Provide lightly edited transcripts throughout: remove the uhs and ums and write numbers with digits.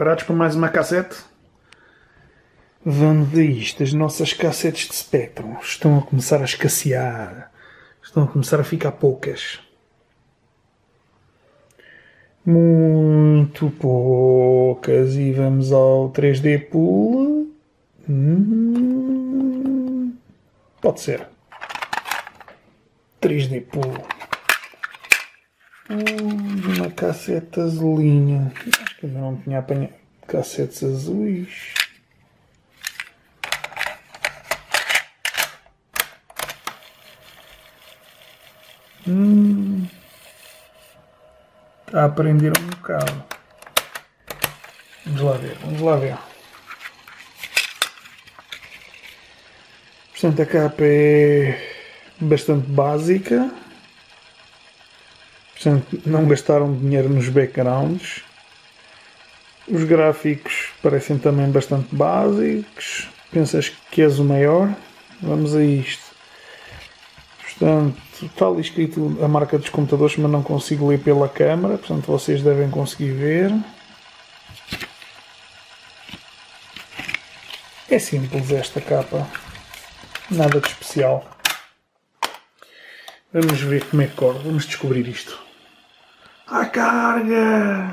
preparados para mais uma cassete? Vamos a isto. As nossas cassetes de Spectrum estão a começar a escassear. Estão a começar a ficar poucas. Muito poucas. E vamos ao 3D Pool. Pode ser. 3D Pool. Uma cassete azulinha. Acho que ainda não tinha apanhado cassetes azuis. Está a aprender um bocado. Vamos lá ver, vamos lá ver. Portanto, a capa é bastante básica. Portanto, não gastaram dinheiro nos backgrounds. Os gráficos parecem também bastante básicos. Pensas que és o maior? Vamos a isto. Portanto, está ali escrito a marca dos computadores, mas não consigo ler pela câmera. Portanto, vocês devem conseguir ver. É simples esta capa. Nada de especial. Vamos ver como é que corre. Vamos descobrir isto. À carga!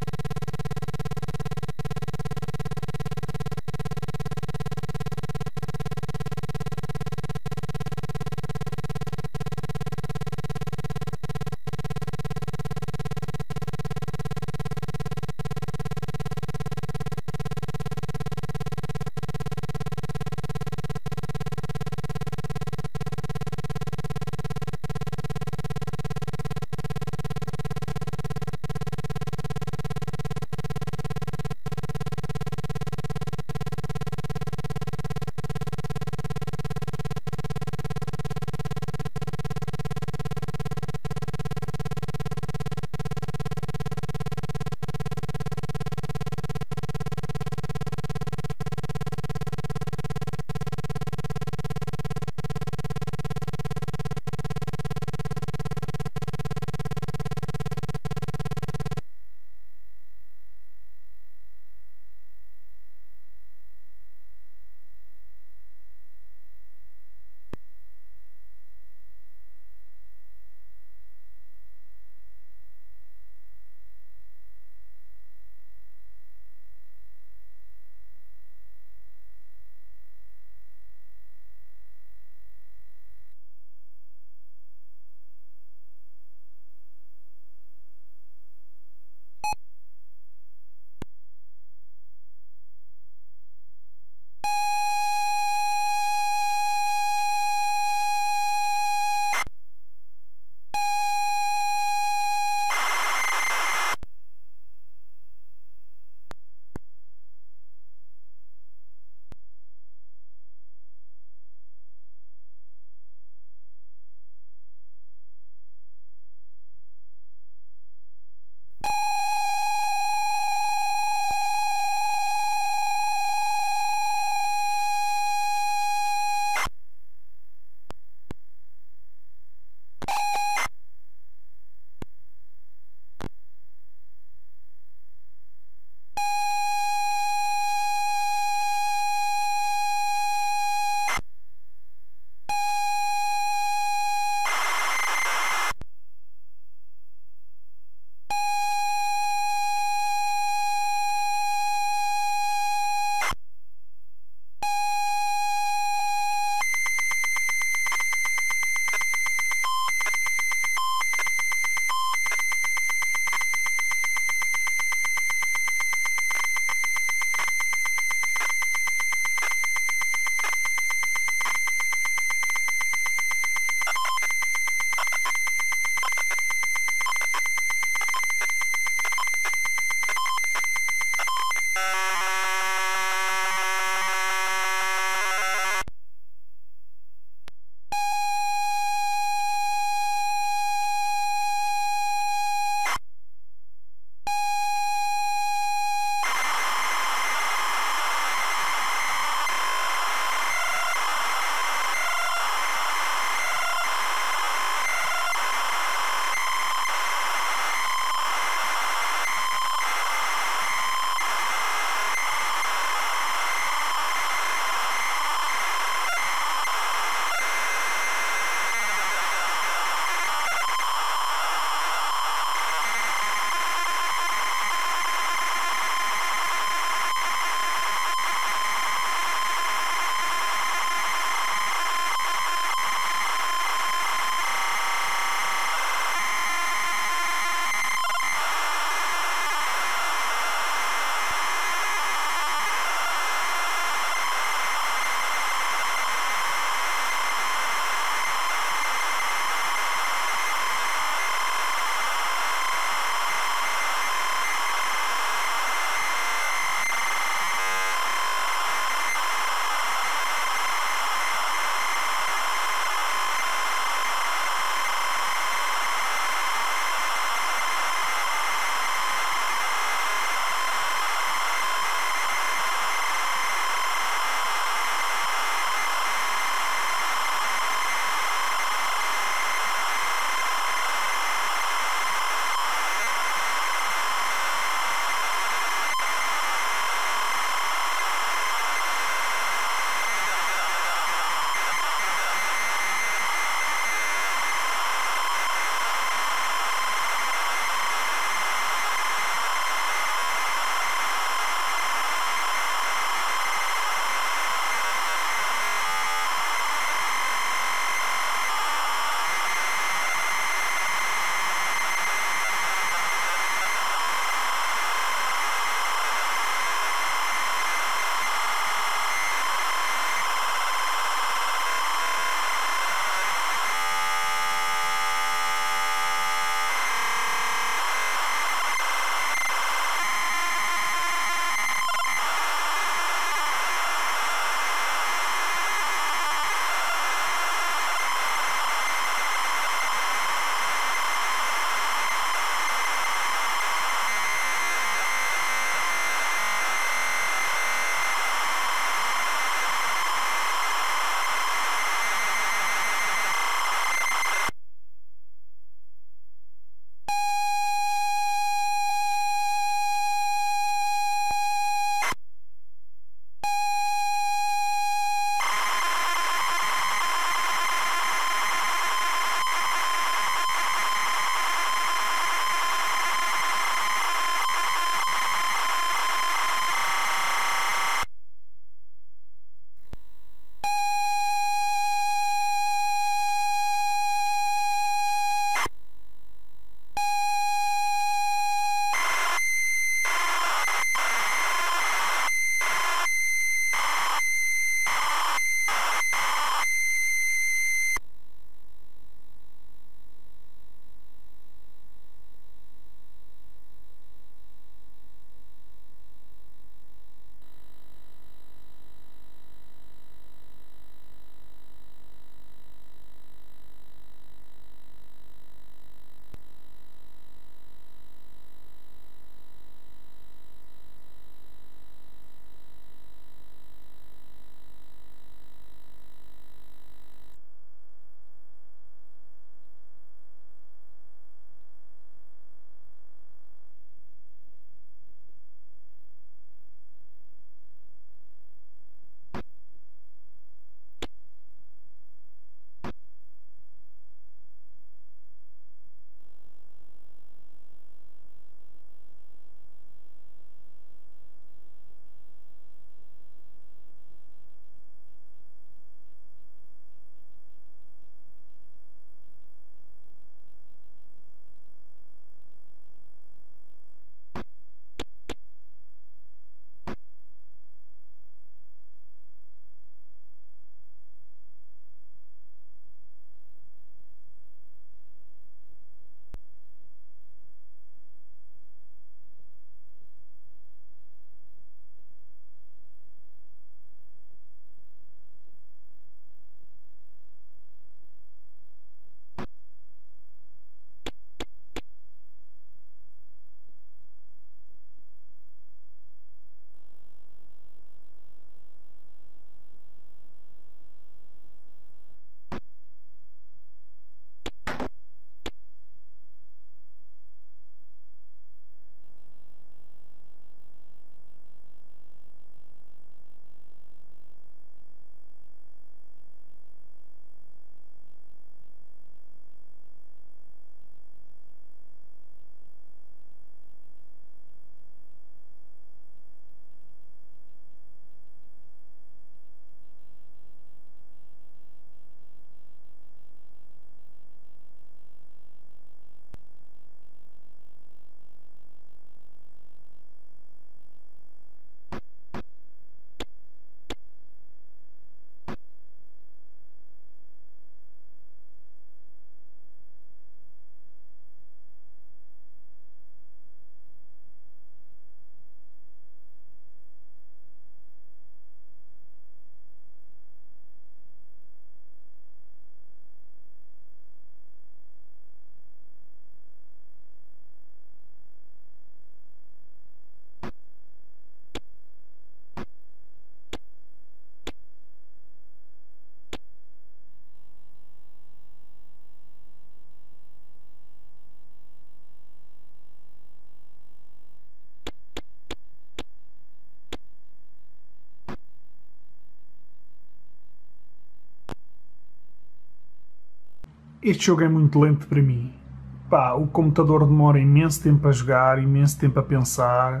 Este jogo é muito lento para mim. Pá, o computador demora imenso tempo a jogar, imenso tempo a pensar.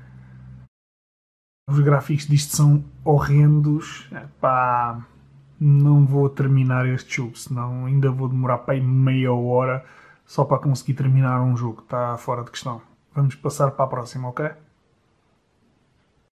Os gráficos disto são horrendos. Pá, não vou terminar este jogo, senão ainda vou demorar para aí meia hora só para conseguir terminar um jogo. Está fora de questão. Vamos passar para a próxima, ok?